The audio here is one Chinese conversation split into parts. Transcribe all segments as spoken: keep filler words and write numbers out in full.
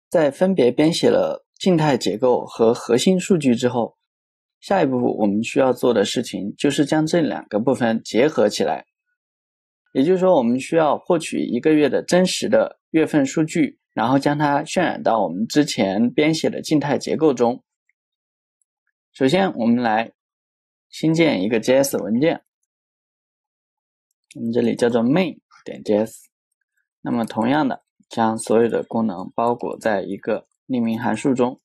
在分别编写了静态结构和核心数据之后，下一步我们需要做的事情就是将这两个部分结合起来。也就是说，我们需要获取一个月的真实的月份数据，然后将它渲染到我们之前编写的静态结构中。首先，我们来新建一个 J S 文件，我们这里叫做 main.js。那么同样的，将所有的功能包裹在一个匿名函数中。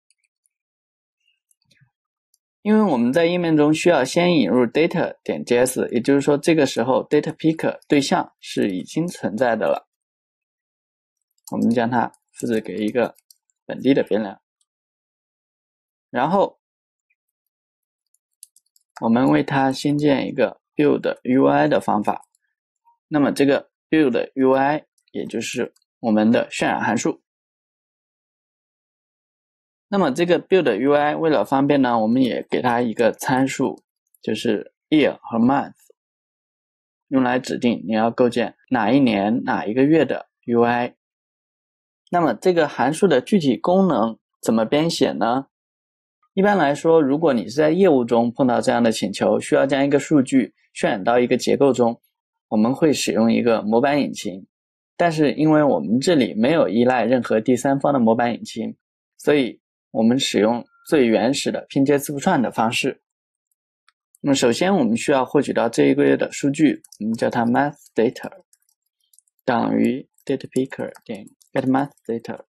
因为我们在页面中需要先引入 data.js， 也就是说这个时候 data picker 对象是已经存在的了。我们将它复制给一个本地的变量，然后我们为它新建一个 build U I 的方法。那么这个 build U I 也就是我们的渲染函数。那么这个 build U I 为了方便呢，我们也给它一个参数，就是 year 和 month， 用来指定你要构建哪一年哪一个月的 U I。 那么这个函数的具体功能怎么编写呢？一般来说，如果你是在业务中碰到这样的请求，需要将一个数据渲染到一个结构中，我们会使用一个模板引擎。但是因为我们这里没有依赖任何第三方的模板引擎，所以我们使用最原始的拼接字符串的方式。那么首先我们需要获取到这一个月的数据，我们叫它 month data 等于 data picker 点 get month data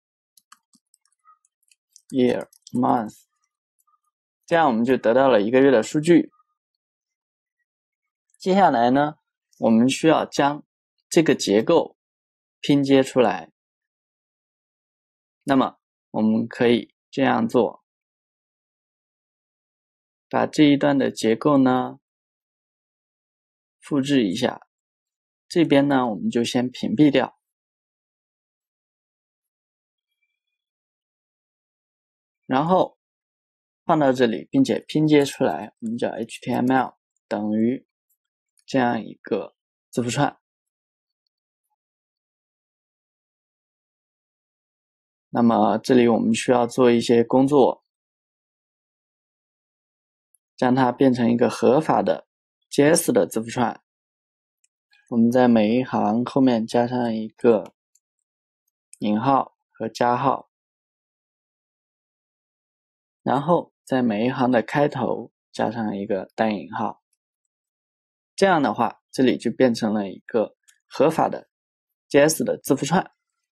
year month， 这样我们就得到了一个月的数据。接下来呢，我们需要将这个结构拼接出来。那么我们可以这样做，把这一段的结构呢复制一下，这边呢我们就先屏蔽掉，然后放到这里，并且拼接出来，我们叫 H T M L 等于这样一个字符串。那么这里我们需要做一些工作，将它变成一个合法的 J S 的字符串。我们在每一行后面加上一个引号和加号，然后在每一行的开头加上一个单引号。这样的话，这里就变成了一个合法的 J S 的字符串。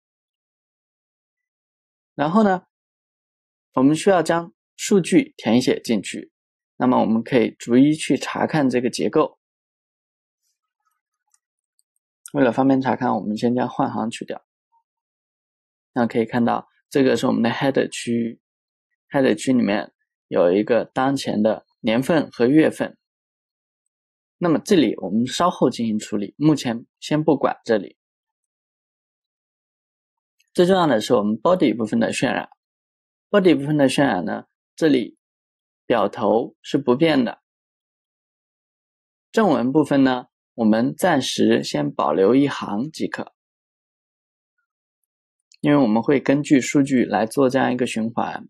然后呢，我们需要将数据填写进去。那么我们可以逐一去查看这个结构。为了方便查看，我们先将换行去掉。那可以看到，这个是我们的 header 区域。header 区里面有一个当前的年份和月份。那么这里我们稍后进行处理，目前先不管这里。最重要的是我们 body 部分的渲染。body 部分的渲染呢，这里表头是不变的。正文部分呢，我们暂时先保留一行即可。因为我们会根据数据来做这样一个循环。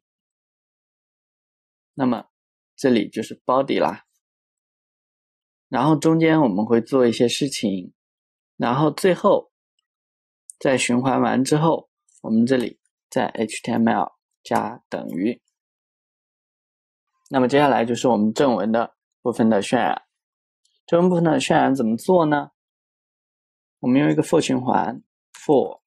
那么这里就是 body 啦。然后中间我们会做一些事情，然后最后在循环完之后，我们这里在 H T M L 加等于。那么接下来就是我们正文的部分的渲染。正文部分的渲染怎么做呢？我们用一个 for 循环 for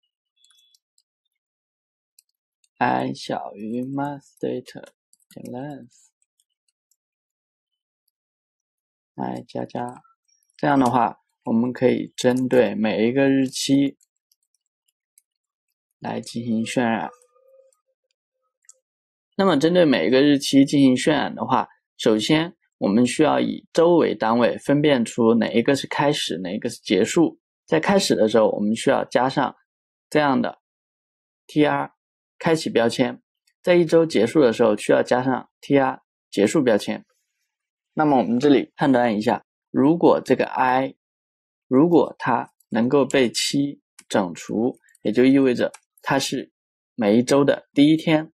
i 小于 month data 点 length i 加加，这样的话我们可以针对每一个日期来进行渲染。那么针对每一个日期进行渲染的话，首先我们需要以周为单位分辨出哪一个是开始，哪一个是结束。在开始的时候，我们需要加上这样的 tr 开启标签，在一周结束的时候需要加上 tr 结束标签。那么我们这里判断一下，如果这个 i 如果它能够被七整除，也就意味着它是每一周的第一天。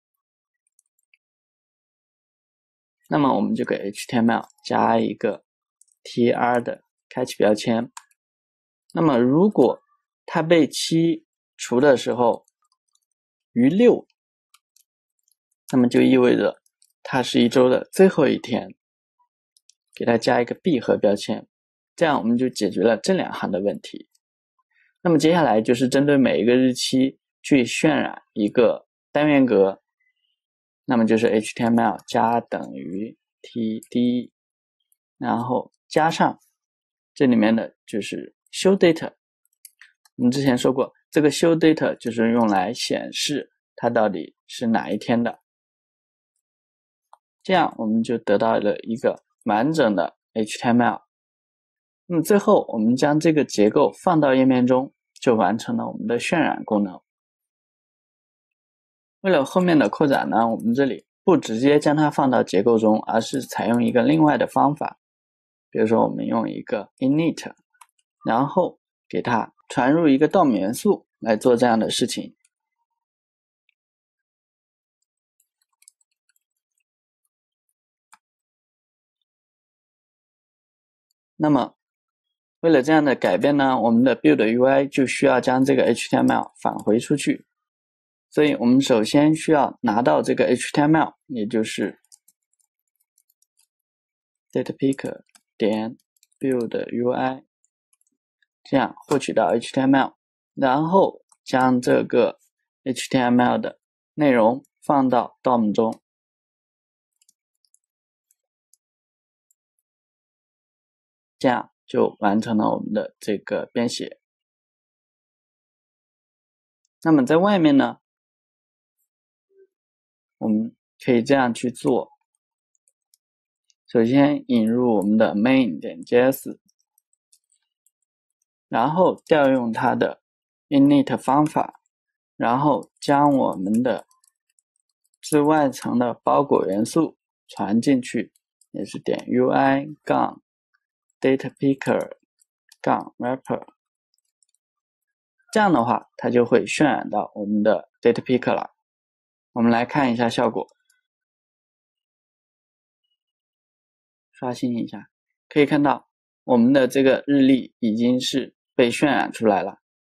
那么我们就给 H T M L 加一个 tr 的开启标签。那么如果它被七除的时候余六，那么就意味着它是一周的最后一天，给它加一个闭合标签，这样我们就解决了这两行的问题。那么接下来就是针对每一个日期去渲染一个单元格，那么就是 H T M L 加等于 td， 然后加上这里面的就是 show data。 我们之前说过，这个 show data 就是用来显示它到底是哪一天的，这样我们就得到了一个完整的 H T M L。 那么最后我们将这个结构放到页面中，就完成了我们的渲染功能。为了后面的扩展呢，我们这里不直接将它放到结构中，而是采用一个另外的方法。比如说我们用一个 init， 然后给它传入一个 D O M 元素来做这样的事情。那么为了这样的改变呢，我们的 build U I 就需要将这个 H T M L 返回出去。所以我们首先需要拿到这个 H T M L， 也就是 datapicker 点 build U I， 这样获取到 H T M L， 然后将这个 H T M L 的内容放到 D O M 中，这样就完成了我们的这个编写。那么在外面呢，我们可以这样去做。首先引入我们的 main.js， 然后调用它的 init 方法，然后将我们的最外层的包裹元素传进去，也是点 ui 杠 datapicker 杠 wrapper。 这样的话它就会渲染到我们的 datapicker 了。我们来看一下效果，刷新一下，可以看到我们的这个日历已经是被渲染出来了，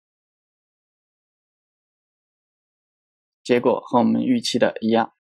结果和我们预期的一样。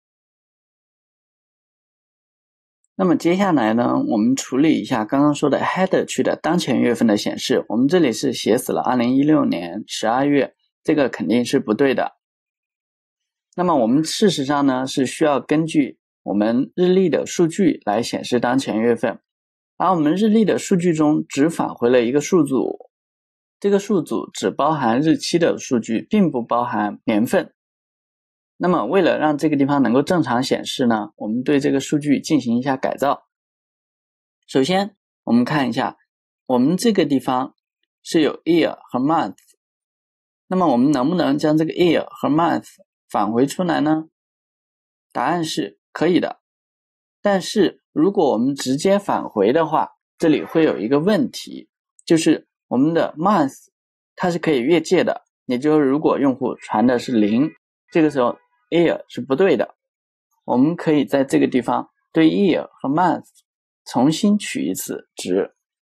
那么接下来呢，我们处理一下刚刚说的 header 区的当前月份的显示。我们这里是写死了二零一六年十二月，这个肯定是不对的。那么我们事实上呢，是需要根据我们日历的数据来显示当前月份，而我们日历的数据中只返回了一个数组，这个数组只包含日期的数据，并不包含年份。那么为了让这个地方能够正常显示呢，我们对这个数据进行一下改造。首先我们看一下，我们这个地方是有 year 和 month， 那么我们能不能将这个 year 和 month 返回出来呢？答案是可以的，但是如果我们直接返回的话，这里会有一个问题，就是我们的 month 它是可以越界的，也就是如果用户传的是零，这个时候 year 是不对的。我们可以在这个地方对 year 和 month 重新取一次值。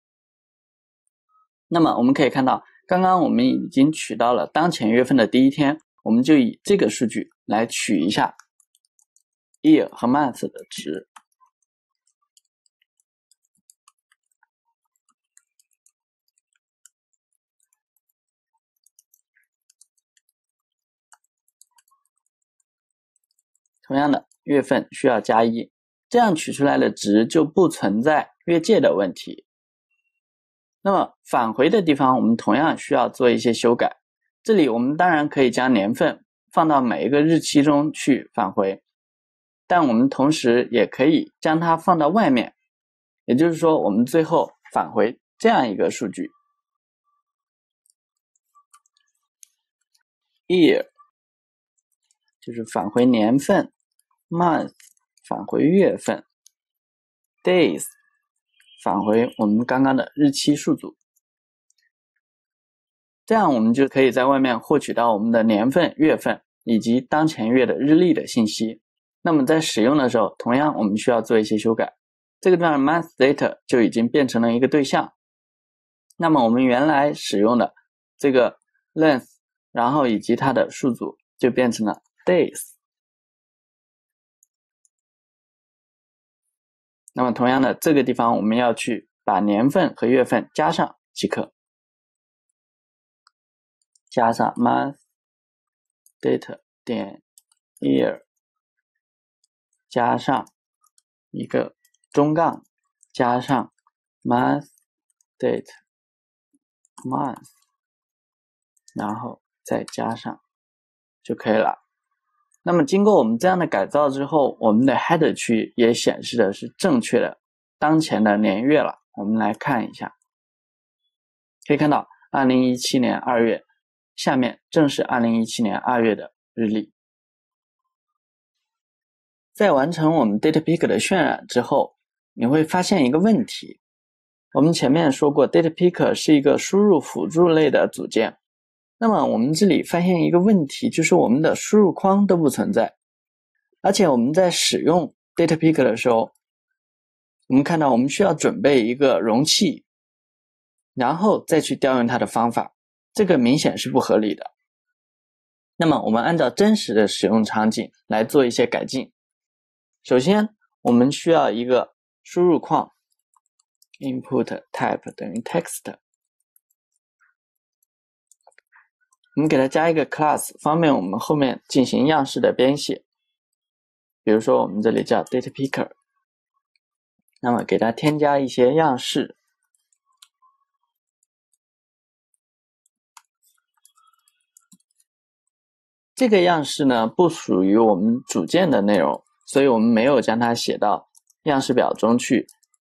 那么我们可以看到，刚刚我们已经取到了当前月份的第一天，我们就以这个数据来取一下 year 和 month 的值。同样的，月份需要加一，这样取出来的值就不存在越界的问题。那么返回的地方我们同样需要做一些修改，这里我们当然可以将年份放到每一个日期中去返回，但我们同时也可以将它放到外面，也就是说我们最后返回这样一个数据 year 就是返回年份， month 返回月份， days 返回我们刚刚的日期数组。这样我们就可以在外面获取到我们的年份、月份， 以及当前月的日历的信息。那么在使用的时候，同样我们需要做一些修改。这个地方的 month data 就已经变成了一个对象。那么我们原来使用的这个 length， 然后以及它的数组就变成了 days。那么同样的，这个地方我们要去把年份和月份加上即可，加上 month data 点 year 加上一个中杠加上 month date month， 然后再加上就可以了。那么经过我们这样的改造之后，我们的 header 区也显示的是正确的当前的年月了。我们来看一下，可以看到二零一七年二月，下面正是二零一七年二月的日历。在完成我们 data picker 的渲染之后，你会发现一个问题。我们前面说过 data picker 是一个输入辅助类的组件，那么我们这里发现一个问题，就是我们的输入框都不存在，而且我们在使用 data picker 的时候，我们看到我们需要准备一个容器，然后再去调用它的方法，这个明显是不合理的。那么我们按照真实的使用场景来做一些改进。首先我们需要一个输入框 input type 等于 text， 我们给它加一个 class， 方便我们后面进行样式的编写。比如说我们这里叫 data picker， 那么给它添加一些样式。这个样式呢不属于我们组件的内容，所以我们没有将它写到样式表中去。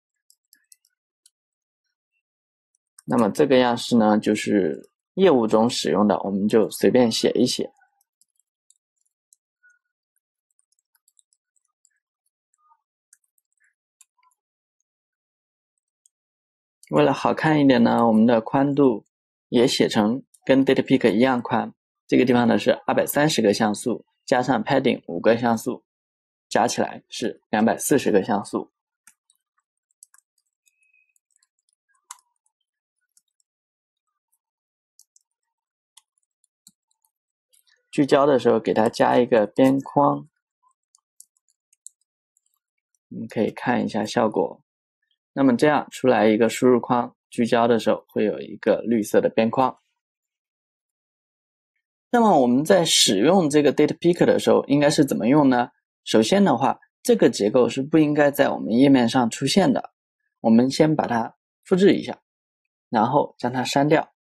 那么这个样式呢就是业务中使用的，我们就随便写一写。为了好看一点呢，我们的宽度也写成跟 data picker 一样宽，这个地方呢是二百三十个像素，加上 padding 五个像素，加起来是两百四十个像素。聚焦的时候给它加一个边框，我们可以看一下效果。那么这样出来一个输入框，聚焦的时候会有一个绿色的边框。那么我们在使用这个 data picker 的时候应该是怎么用呢？首先的话，这个结构是不应该在我们页面上出现的。我们先把它复制一下，然后将它删掉。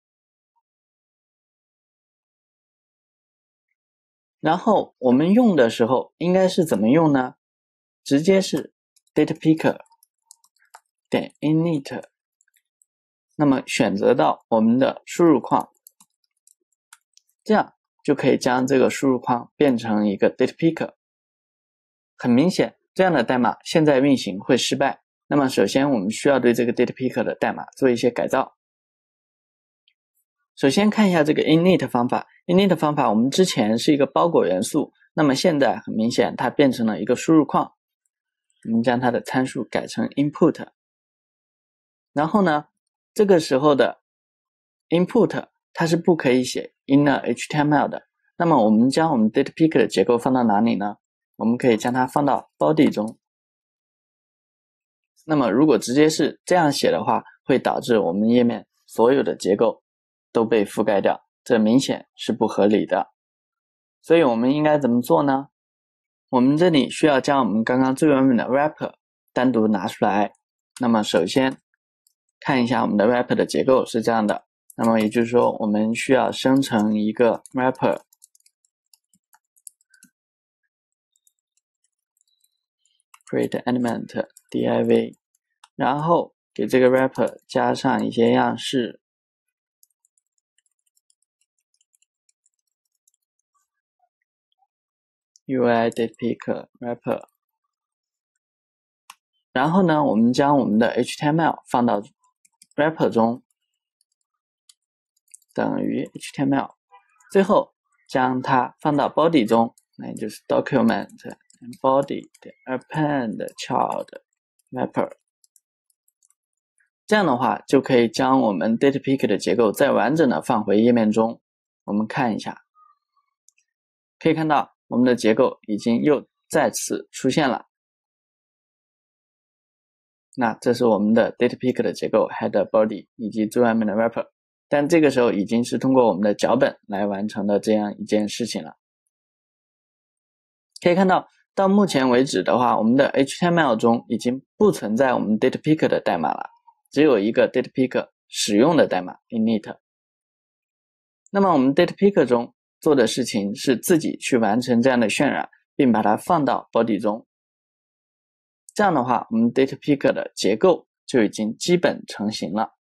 然后我们用的时候应该是怎么用呢？直接是 data picker 点 init， 那么选择到我们的输入框，这样就可以将这个输入框变成一个 data picker。 很明显，这样的代码现在运行会失败。那么首先我们需要对这个 data picker 的代码做一些改造。首先看一下这个 init 方法， init 方法我们之前是一个包裹元素，那么现在很明显它变成了一个输入框。我们将它的参数改成 input， 然后呢这个时候的 input 它是不可以写 inner H T M L 的。那么我们将我们 data picker 的结构放到哪里呢？我们可以将它放到 body 中。那么如果直接是这样写的话，会导致我们页面所有的结构都被覆盖掉，这明显是不合理的。所以我们应该怎么做呢？我们这里需要将我们刚刚最原本的 wrapper 单独拿出来。那么首先看一下我们的 wrapper 的结构是这样的，那么也就是说我们需要生成一个 wrapper， create element div， 然后给这个 wrapper 加上一些样式，U I data picker wrapper， 然后呢我们将我们的 H T M L 放到 wrapper 中，等于 H T M L， 最后将它放到 body 中，那就是 document body 的 append child wrapper。这样的话就可以将我们 data picker 的结构再完整的放回页面中。我们看一下，可以看到我们的结构已经又再次出现了。那这是我们的 data picker 的结构 header body 以及最外面的 wrapper， 但这个时候已经是通过我们的脚本来完成的这样一件事情了。可以看到到目前为止的话，我们的 H T M L 中已经不存在我们 data picker 的代码了，只有一个 data picker 使用的代码 init。 那么我们 data picker 中做的事情是自己去完成这样的渲染，并把它放到 body 中。这样的话，我们 data picker 的结构就已经基本成型了。